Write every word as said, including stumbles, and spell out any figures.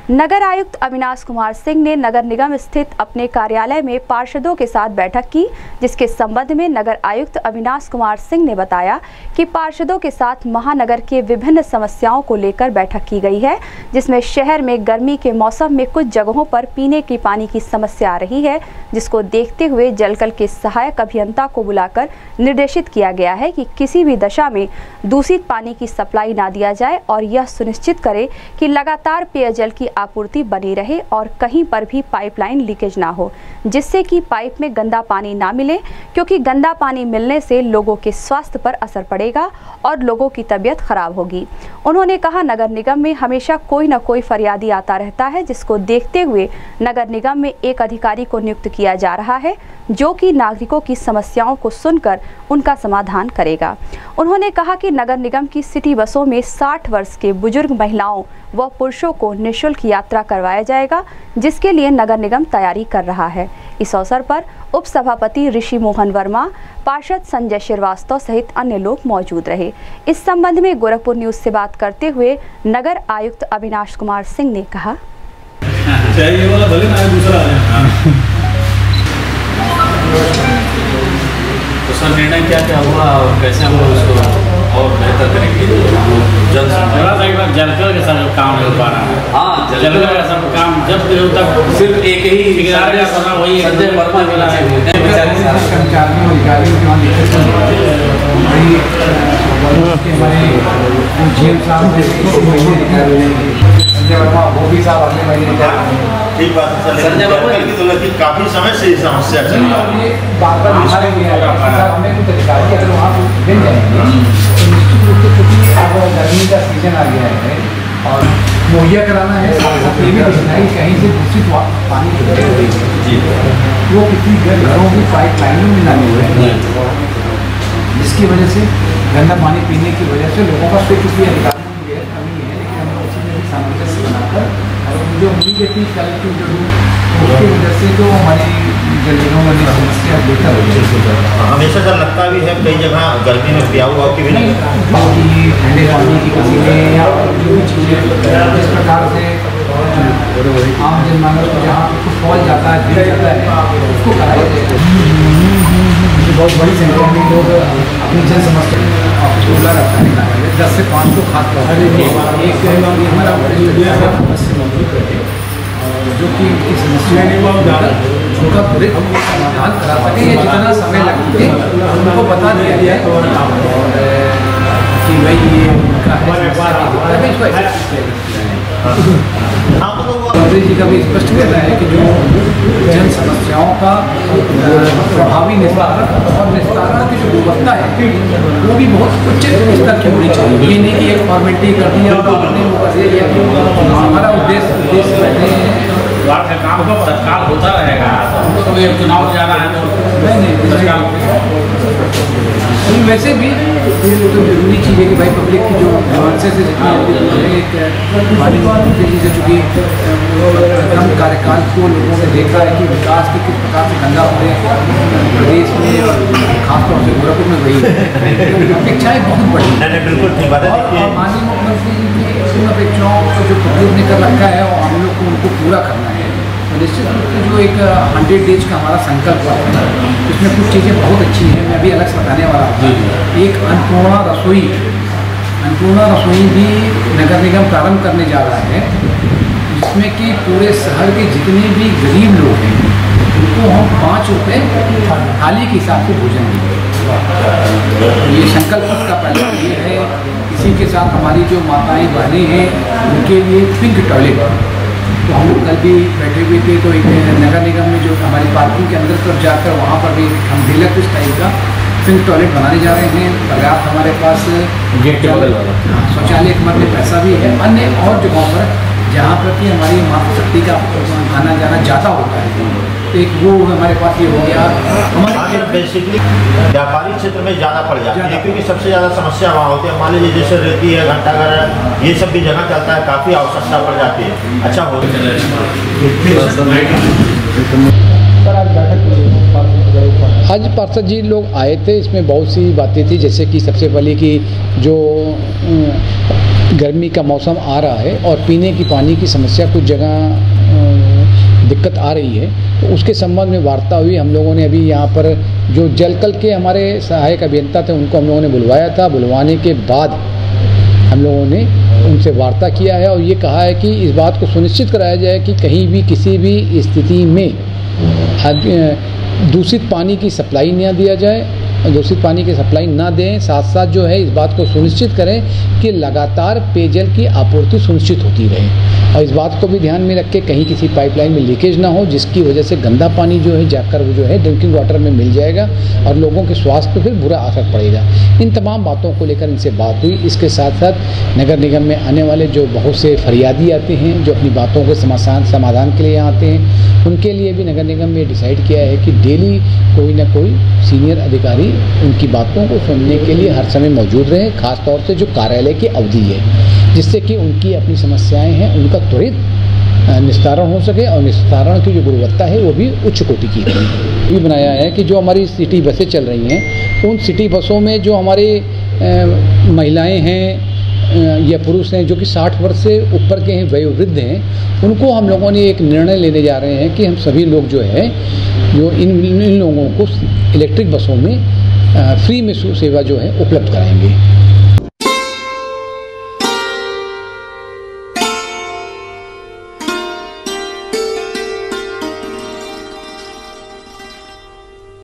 नगर आयुक्त अविनाश कुमार सिंह ने नगर निगम स्थित अपने कार्यालय में पार्षदों के साथ बैठक की, जिसके संबंध में नगर आयुक्त अविनाश कुमार सिंह ने बताया कि पार्षदों के साथ महानगर के विभिन्न समस्याओं को लेकर बैठक की गई है, जिसमें शहर में गर्मी के मौसम में कुछ जगहों पर पीने के पानी की समस्या आ रही है, जिसको देखते हुए जलकल के सहायक अभियंता को बुलाकर निर्देशित किया गया है कि किसी भी दशा में दूषित पानी की सप्लाई ना दिया जाए और यह सुनिश्चित करे कि लगातार पेयजल की आपूर्ति बनी रहे और कहीं पर भी पाइपलाइन लीकेज ना हो, जिससे कि पाइप में गंदा पानी ना मिले, क्योंकि गंदा पानी मिलने से लोगों के स्वास्थ्य पर असर पड़ेगा और लोगों की तबीयत खराब होगी। उन्होंने कहा, नगर निगम में हमेशा कोई न कोई फरियादी आता रहता है, जिसको देखते हुए नगर निगम में एक अधिकारी को नियुक्त किया जा रहा है, जो कि नागरिकों की समस्याओं को सुनकर उनका समाधान करेगा। उन्होंने कहा कि नगर निगम की सिटी बसों में साठ वर्ष के बुजुर्ग महिलाओं व पुरुषों को निःशुल्क यात्रा करवाया जाएगा, जिसके लिए नगर निगम तैयारी कर रहा है। इस अवसर पर उप सभापति ऋषि मोहन वर्मा, पार्षद संजय श्रीवास्तव सहित अन्य लोग मौजूद रहे। इस संबंध में गोरखपुर न्यूज से बात करते हुए नगर आयुक्त अविनाश कुमार सिंह ने कहा, तो सर निर्णय क्या क्या हुआ और कैसे हम लोग उसको और बेहतर करेंगे? जल जलकर के सब काम हो पा रहा है। हाँ, जलकर का सब काम जब तक सिर्फ एक ही वही संजय वर्मा मिला है। वो भी साहब अगले महीने ठीक बात है। संजय वर्मा की तो लगी काफी समय से ये समस्या चल रही है। बार बार हमें कुछ अधिकारी अगर वहाँ मिल जाएंगे तो निश्चित रूप से, क्योंकि अब गर्मी का सीजन आ गया है और मुहैया कराना है, ये भी देखना है कहीं से दूषित पानी वो किसी घरों की पाइप लाइनों में लगे हुए हैं, जिसकी वजह से गंदा पानी पीने की वजह से लोगों का फिर किसी अधिकारी सामंजस्य बनाकर और जो इमीडिएटली कलेक्टिव जो उसकी वजह से जो हमारी जलजलों वाली समस्या बेहतर हो जाएगी। हमेशा जब लगता भी है कई जगह गर्मी में प्याऊ हुआ कि ठंडे पानी की कमी है या जो भी चीज़ें जिस प्रकार से आम जनमानस को जहाँ कुछ फॉल जाता है गिर जाता है उसको कराया जाएगा। बहुत बड़ी संख्या में लोग अपनी जन समस्या खुला रखा निकाले दस से पाँच सौ खास तौर पर एक हमारा मौजूद रहे जो कि इनकी समस्याएं उनका त्वरित समाधान करा सके। ये जितना समय लगते उनको बता दिया जाए और कि भाई ये उनका चौधरी जी का भी स्पष्ट कहना है कि जो जन समस्याओं का प्रभावी निस्तारण और निस्तारण की जो गुणवत्ता है वो भी बहुत उच्च स्तर की होनी चाहिए। ये नहीं कि एक फॉर्मेलिटी कर दिया और अपने वो कर दिया। हमारा उद्देश्य उद्देश्य रहते हैं वार्ड का काम तो तत्काल होता रहेगा, तो ये चुनाव जाना है तो नहीं वैसे भी तो जरूरी चीज़ है कि भाई पब्लिक की जो डिमांड्स से एक हमारी चीज़ें चूँकि कम कार्यकाल को लोगों ने देखा है कि विकास के किस प्रकार से गंगा पूरे प्रदेश में खासतौर से गोरखपुर में गई है, अपेक्षाएँ बहुत बड़ी हैं। बिल्कुल ठीक बात है। और माननीय मुख्यमंत्री जी की उन अपेक्षाओं को जो पब्लिक ने कर रखा है और हम लोग को उनको पूरा करना है। तो निश्चित रूप से जो एक हंड्रेड डेज का हमारा संकल्प है उसमें कुछ चीज़ें बहुत अच्छी हैं, मैं भी अलग से बताने वाला हूँ। एक अन्नपूर्णा रसोई अन्नपूर्णा रसोई भी नगर निगम प्रारंभ करने जा रहा है, जिसमें कि पूरे शहर के जितने भी गरीब लोग हैं उनको हम पाँच रुपये थाली के हिसाब से भोजन देंगे। ये संकल्प का पहला ये है। इसी के साथ हमारी जो माताएं बहनें हैं उनके लिए पिंक टॉयलेट, तो हम लोग कल भी बैठे हुए थे तो एक नगर निगम में जो हमारी पार्किंग के अंदर तरफ जाकर वहाँ पर भी हम ढीलक इस टाइप का पिंक टॉयलेट बनाने जा रहे हैं। पर्याप्त हमारे पास गेट के बगल वाला शौचालय के मतलब पैसा भी है। अन्य और जगहों पर जहाँ पर कि हमारी मातृशक्ति का आना जाना ज़्यादा होता है, तो एक वो हमारे पास ये हो गया। हमारे बेसिकली व्यापारिक क्षेत्र में ज़्यादा पड़ जाती है, क्योंकि सबसे ज़्यादा समस्या वहाँ होती है। मान लीजिए जैसे रेती है, घंटाघर है, ये सब भी जगह चलता है, काफ़ी आवश्यकता पड़ जाती है। अच्छा हो सर आज बैठक हुई, आज पार्षद जी लोग आए थे, इसमें बहुत सी बातें थी, जैसे कि सबसे पहले कि जो गर्मी का मौसम आ रहा है और पीने की पानी की समस्या कुछ जगह दिक्कत आ रही है, तो उसके संबंध में वार्ता हुई। हम लोगों ने अभी यहाँ पर जो जलकल के हमारे सहायक अभियंता थे उनको हम लोगों ने बुलवाया था। बुलवाने के बाद हम लोगों ने उनसे वार्ता किया है और ये कहा है कि इस बात को सुनिश्चित कराया जाए कि कहीं भी किसी भी स्थिति में दूषित पानी की सप्लाई न दिया जाए, दूषित पानी की सप्लाई ना दें। साथ साथ जो है इस बात को सुनिश्चित करें कि लगातार पेयजल की आपूर्ति सुनिश्चित होती रहे और इस बात को भी ध्यान में रख के कहीं किसी पाइपलाइन में लीकेज ना हो, जिसकी वजह से गंदा पानी जो है जाकर वो जो है ड्रिंकिंग वाटर में मिल जाएगा और लोगों के स्वास्थ्य पर फिर बुरा असर पड़ेगा। इन तमाम बातों को लेकर इनसे बात हुई। इसके साथ साथ नगर निगम में आने वाले जो बहुत से फरियादी आते हैं जो अपनी बातों के समाधान समाधान के लिए यहाँ आते हैं, उनके लिए भी नगर निगम में डिसाइड किया है कि डेली कोई ना कोई सीनियर अधिकारी उनकी बातों को सुनने के लिए हर समय मौजूद रहे, खास तौर से जो कार्यालय की अवधि है, जिससे कि उनकी अपनी समस्याएं हैं उनका त्वरित निस्तारण हो सके और निस्तारण की जो गुणवत्ता है वो भी उच्च कोटि की है। भी बनाया है कि जो हमारी सिटी बसें चल रही हैं उन सिटी बसों में जो हमारे महिलाएं हैं या पुरुष हैं जो कि साठ वर्ष से ऊपर के हैं, वयोवृद्ध हैं, उनको हम लोगों ने एक निर्णय लेने जा रहे हैं कि हम सभी लोग जो है जो इन इन लोगों को इलेक्ट्रिक बसों में फ्री में सेवा जो है उपलब्ध कराएंगे।